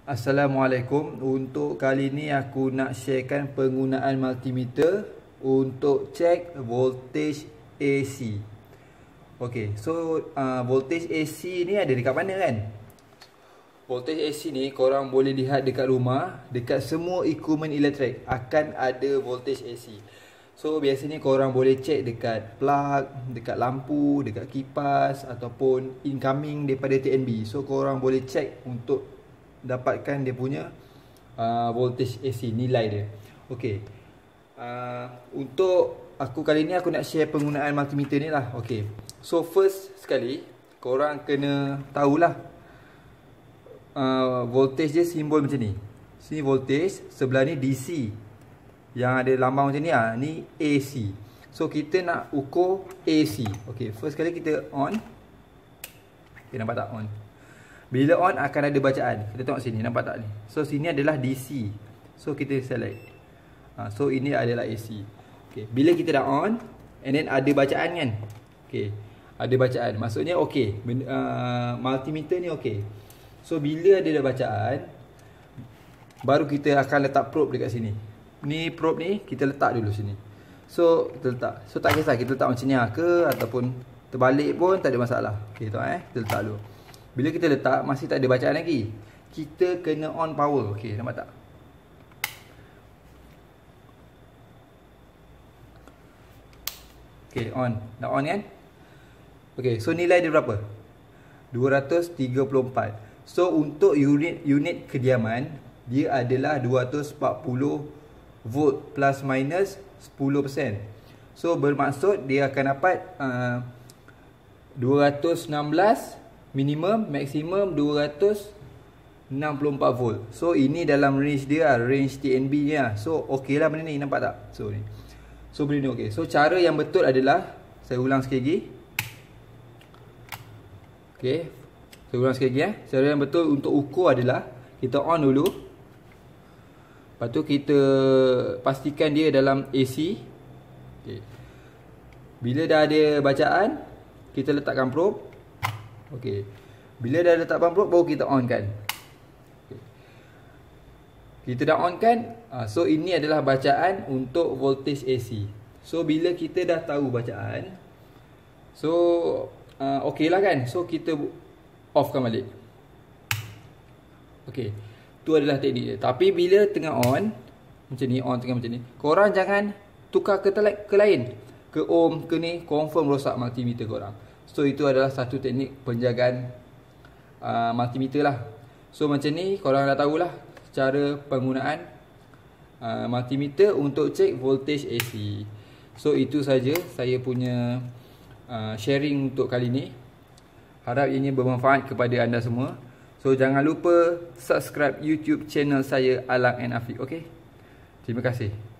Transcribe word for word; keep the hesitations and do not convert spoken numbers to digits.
Assalamualaikum. Untuk kali ni aku nak sharekan penggunaan multimeter untuk cek voltage A C. Okey, so uh, voltage A C ni ada dekat mana kan? Voltage A C ni korang boleh lihat dekat rumah, dekat semua equipment elektrik akan ada voltage A C. So biasanya korang boleh cek dekat plug, dekat lampu, dekat kipas ataupun incoming daripada T N B. So korang boleh cek untuk dapatkan dia punya uh, voltage A C, nilai dia. Okey. Uh, untuk aku kali ni aku nak share penggunaan multimeter ni lah. Okey. So first sekali korang kena tahulah uh, voltage dia simbol macam ni. Sini voltage, sebelah ni D C. Yang ada lambang macam ni ah, ni A C. So kita nak ukur A C. Okey, first sekali kita on. Okay, nampak tak on? Bila on akan ada bacaan. Kita tengok sini, nampak tak ni? So sini adalah D C. So kita select. Ha, so ini adalah A C. Okay. Bila kita dah on, and then ada bacaan kan? Okay. Ada bacaan. Maksudnya okay. Uh, multimeter ni okay. So bila ada dah bacaan, baru kita akan letak probe dekat sini. Ni probe ni kita letak dulu sini. So kita letak. So tak kisah kita letak macam ni ke ataupun terbalik pun tak ada masalah. Okay, tengok eh. Kita letak dulu. Bila kita letak, masih tak ada bacaan lagi. Kita kena on power. Okey, nampak tak? Okey, on. Dah on kan? Okey, so nilai dia berapa? dua ratus tiga puluh empat. So, untuk unit unit kediaman, dia adalah dua ratus empat puluh volt plus minus sepuluh peratus. So, bermaksud dia akan dapat uh, dua ratus enam belas minimum, maksimum dua ratus enam puluh empat volt. So ini dalam range dia, range T N B dia. So okey lah benda ni, nampak tak? So ni. So benda ni okey. So cara yang betul adalah, saya ulang sekali lagi. Okey. Saya ulang sekali lagi eh. Cara yang betul untuk ukur adalah kita on dulu. Lepas tu kita pastikan dia dalam A C. Okey. Bila dah ada bacaan, kita letakkan probe. Okey. Bila dah letak probe baru kita on kan. Okay. Kita dah on kan. Uh, so ini adalah bacaan untuk voltage A C. So bila kita dah tahu bacaan, so uh, okey lah kan. So kita offkan balik. Okey. Tu adalah teknik dia. Tapi bila tengah on macam ni, on tengah macam ni, korang jangan tukar ke, ke lain, ke ohm ke ni, confirm rosak multimeter korang. So itu adalah satu teknik penjagaan uh, multimeter lah. So macam ni korang dah tahulah cara penggunaan uh, multimeter untuk cek voltage A C. So itu saja saya punya uh, sharing untuk kali ni. Harap ianya bermanfaat kepada anda semua. So jangan lupa subscribe YouTube channel saya Alang and Afiq. Okay? Terima kasih.